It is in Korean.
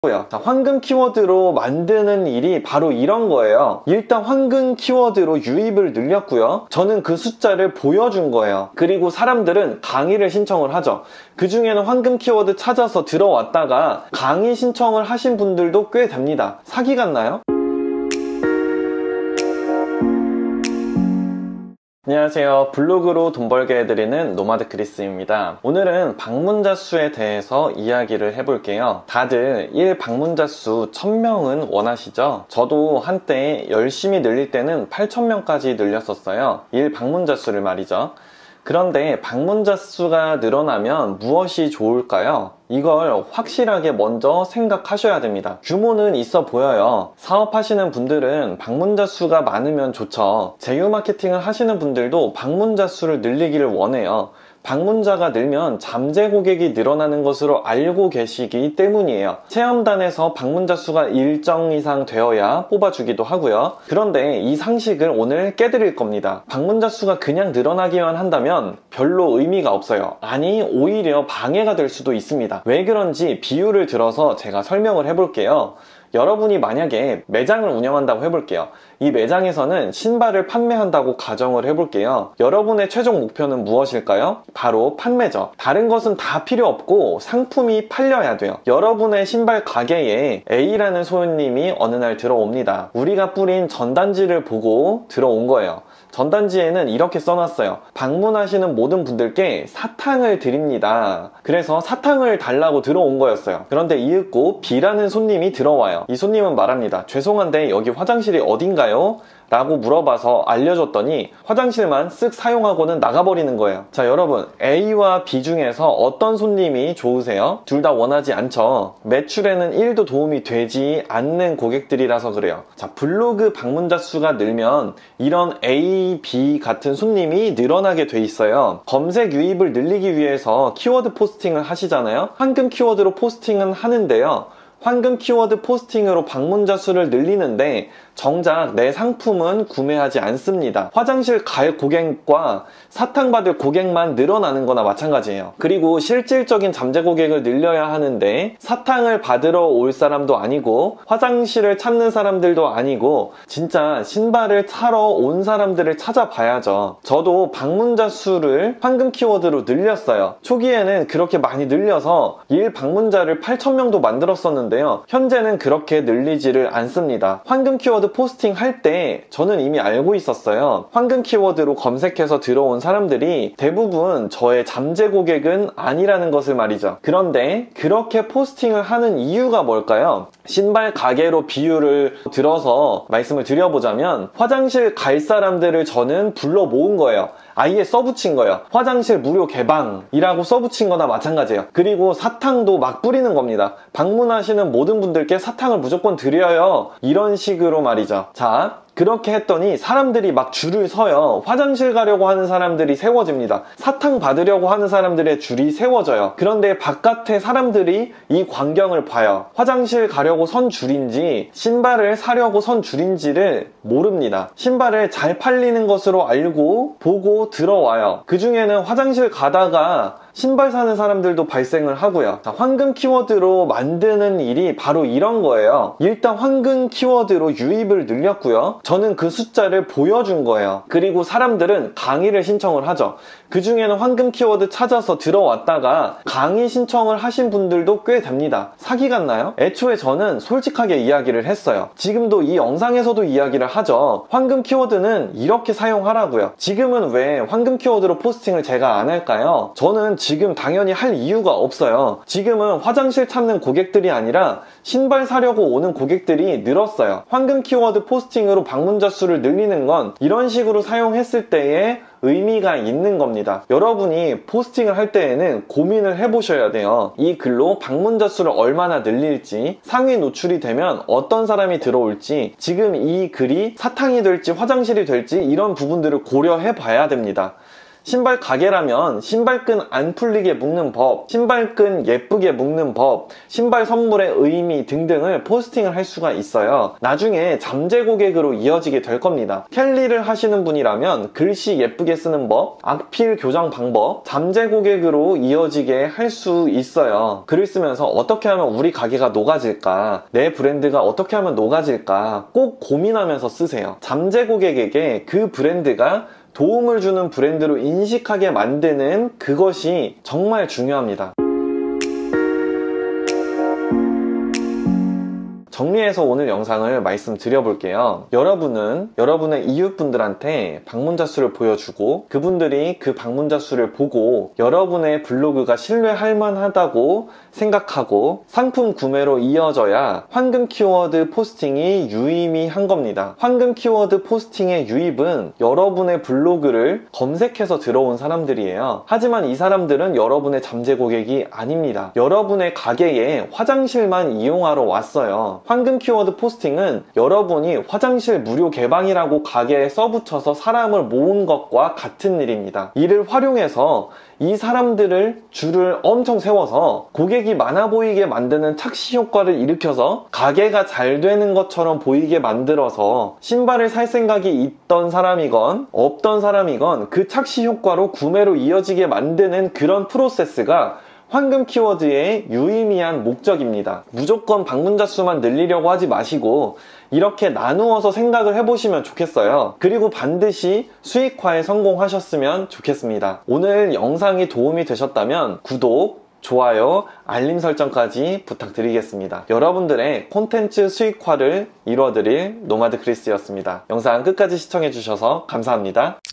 자, 황금 키워드로 만드는 일이 바로 이런 거예요. 일단 황금 키워드로 유입을 늘렸고요. 저는 그 숫자를 보여준 거예요. 그리고 사람들은 강의를 신청을 하죠. 그 중에는 황금 키워드 찾아서 들어왔다가 강의 신청을 하신 분들도 꽤 됩니다. 사기 같나요? 안녕하세요. 블로그로 돈 벌게 해드리는 노마드 크리스입니다. 오늘은 방문자 수에 대해서 이야기를 해볼게요. 다들 1 방문자 수 1000명은 원하시죠? 저도 한때 열심히 늘릴 때는 8000명까지 늘렸었어요. 1 방문자 수를 말이죠. 그런데 방문자 수가 늘어나면 무엇이 좋을까요? 이걸 확실하게 먼저 생각하셔야 됩니다. 규모는 있어 보여요. 사업하시는 분들은 방문자 수가 많으면 좋죠. 제휴 마케팅을 하시는 분들도 방문자 수를 늘리기를 원해요. 방문자가 늘면 잠재 고객이 늘어나는 것으로 알고 계시기 때문이에요. 체험단에서 방문자 수가 일정 이상 되어야 뽑아주기도 하고요. 그런데 이 상식을 오늘 깨드릴 겁니다. 방문자 수가 그냥 늘어나기만 한다면 별로 의미가 없어요. 아니, 오히려 방해가 될 수도 있습니다. 왜 그런지 비유를 들어서 제가 설명을 해볼게요. 여러분이 만약에 매장을 운영한다고 해볼게요. 이 매장에서는 신발을 판매한다고 가정을 해볼게요. 여러분의 최종 목표는 무엇일까요? 바로 판매죠. 다른 것은 다 필요 없고 상품이 팔려야 돼요. 여러분의 신발 가게에 A라는 손님이 어느 날 들어옵니다. 우리가 뿌린 전단지를 보고 들어온 거예요. 전단지에는 이렇게 써놨어요. 방문하시는 모든 분들께 사탕을 드립니다. 그래서 사탕을 달라고 들어온 거였어요. 그런데 이윽고 B라는 손님이 들어와요. 이 손님은 말합니다. 죄송한데 여기 화장실이 어딘가요? 라고 물어봐서 알려줬더니 화장실만 쓱 사용하고는 나가버리는 거예요. 자, 여러분, A와 B 중에서 어떤 손님이 좋으세요? 둘 다 원하지 않죠. 매출에는 1도 도움이 되지 않는 고객들이라서 그래요. 자, 블로그 방문자 수가 늘면 이런 A, B 같은 손님이 늘어나게 돼 있어요. 검색 유입을 늘리기 위해서 키워드 포스팅을 하시잖아요. 황금 키워드로 포스팅은 하는데요. 황금 키워드 포스팅으로 방문자 수를 늘리는데 정작 내 상품은 구매하지 않습니다. 화장실 갈 고객과 사탕 받을 고객만 늘어나는 거나 마찬가지예요. 그리고 실질적인 잠재 고객을 늘려야 하는데 사탕을 받으러 올 사람도 아니고 화장실을 찾는 사람들도 아니고 진짜 신발을 사러 온 사람들을 찾아봐야죠. 저도 방문자 수를 황금 키워드로 늘렸어요. 초기에는 그렇게 많이 늘려서 1 방문자를 8000명도 만들었었는데요. 현재는 그렇게 늘리지를 않습니다. 황금 키워드 포스팅 할 때 저는 이미 알고 있었어요. 황금 키워드로 검색해서 들어온 사람들이 대부분 저의 잠재 고객은 아니라는 것을 말이죠. 그런데 그렇게 포스팅을 하는 이유가 뭘까요? 신발 가게로 비유를 들어서 말씀을 드려보자면 화장실 갈 사람들을 저는 불러 모은 거예요. 아예 써붙인 거예요. 화장실 무료 개방이라고 써붙인 거나 마찬가지예요. 그리고 사탕도 막 뿌리는 겁니다. 방문하시는 모든 분들께 사탕을 무조건 드려요. 이런 식으로 말이죠. 자, 그렇게 했더니 사람들이 막 줄을 서요. 화장실 가려고 하는 사람들이 세워집니다. 사탕 받으려고 하는 사람들의 줄이 세워져요. 그런데 바깥에 사람들이 이 광경을 봐요. 화장실 가려고 선 줄인지 신발을 사려고 선 줄인지를 모릅니다. 신발을 잘 팔리는 것으로 알고 보고 들어와요. 그 중에는 화장실 가다가 신발 사는 사람들도 발생을 하고요. 자, 황금 키워드로 만드는 일이 바로 이런 거예요. 일단 황금 키워드로 유입을 늘렸고요. 저는 그 숫자를 보여준 거예요. 그리고 사람들은 강의를 신청을 하죠. 그 중에는 황금 키워드 찾아서 들어왔다가 강의 신청을 하신 분들도 꽤 됩니다. 사기 같나요? 애초에 저는 솔직하게 이야기를 했어요. 지금도 이 영상에서도 이야기를 하죠. 황금 키워드는 이렇게 사용하라고요. 지금은 왜 황금 키워드로 포스팅을 제가 안 할까요? 저는 지금 당연히 할 이유가 없어요. 지금은 화장실 찾는 고객들이 아니라 신발 사려고 오는 고객들이 늘었어요. 황금 키워드 포스팅으로 방문자 수를 늘리는 건 이런 식으로 사용했을 때에 의미가 있는 겁니다. 여러분이 포스팅을 할 때에는 고민을 해보셔야 돼요. 이 글로 방문자 수를 얼마나 늘릴지, 상위 노출이 되면 어떤 사람이 들어올지, 지금 이 글이 사탕이 될지 화장실이 될지 이런 부분들을 고려해 봐야 됩니다. 신발 가게라면 신발끈 안 풀리게 묶는 법, 신발끈 예쁘게 묶는 법, 신발 선물의 의미 등등을 포스팅을 할 수가 있어요. 나중에 잠재 고객으로 이어지게 될 겁니다. 캘리를 하시는 분이라면 글씨 예쁘게 쓰는 법, 악필 교정 방법, 잠재 고객으로 이어지게 할 수 있어요. 글을 쓰면서 어떻게 하면 우리 가게가 녹아질까, 내 브랜드가 어떻게 하면 녹아질까 꼭 고민하면서 쓰세요. 잠재 고객에게 그 브랜드가 도움을 주는 브랜드로 인식하게 만드는 그것이 정말 중요합니다. 정리해서 오늘 영상을 말씀드려볼게요. 여러분은 여러분의 이웃분들한테 방문자 수를 보여주고 그분들이 그 방문자 수를 보고 여러분의 블로그가 신뢰할 만하다고 생각하고 상품 구매로 이어져야 황금 키워드 포스팅이 유의미한 겁니다. 황금 키워드 포스팅의 유입은 여러분의 블로그를 검색해서 들어온 사람들이에요. 하지만 이 사람들은 여러분의 잠재 고객이 아닙니다. 여러분의 가게에 화장실만 이용하러 왔어요. 황금 키워드 포스팅은 여러분이 화장실 무료 개방이라고 가게에 써붙여서 사람을 모은 것과 같은 일입니다. 이를 활용해서 이 사람들을 줄을 엄청 세워서 고객이 많아 보이게 만드는 착시 효과를 일으켜서 가게가 잘 되는 것처럼 보이게 만들어서 신발을 살 생각이 있던 사람이건 없던 사람이건 그 착시 효과로 구매로 이어지게 만드는 그런 프로세스가 황금 키워드의 유의미한 목적입니다. 무조건 방문자 수만 늘리려고 하지 마시고 이렇게 나누어서 생각을 해보시면 좋겠어요. 그리고 반드시 수익화에 성공하셨으면 좋겠습니다. 오늘 영상이 도움이 되셨다면 구독, 좋아요, 알림 설정까지 부탁드리겠습니다. 여러분들의 콘텐츠 수익화를 이루어드릴 노마드 크리스였습니다. 영상 끝까지 시청해주셔서 감사합니다.